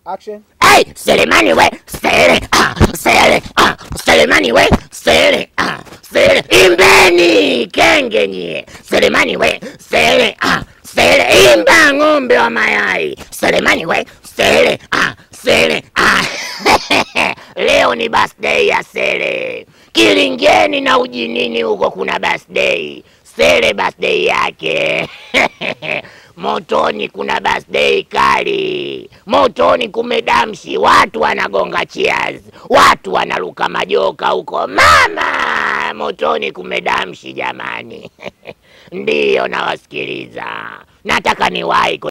Action. Hey, Selemani we, Selemani we, imbeni kenge nye. Selemani we, imba ng'ombe wa mayai. Selemani we, leo ni birthday ya Sele. Kilingeni na Ujinini huko kuna birthday. Sele birthday yake. Motoni kuna birthday kali. Motoni kumedamshi, watu wanagonga cheers, watu wanaruka majoka huko. Mama, Motoni kumedamshi jamani. Ndiyo nawasikiliza. Nataka niwahi